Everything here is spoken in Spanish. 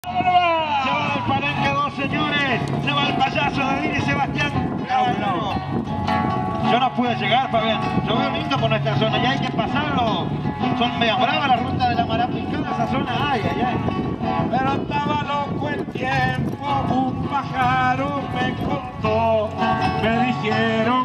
Se va del palenque dos señores. Se va el payaso David y Sebastián. Yo no pude llegar, Fabián. Yo veo lindo por nuestra zona. Ya hay que pasarlo. Son medio bravas la ruta de la Marapicada. Esa zona, ay. Pero estaba loco el tiempo. Un pájaro me contó. Me dijeron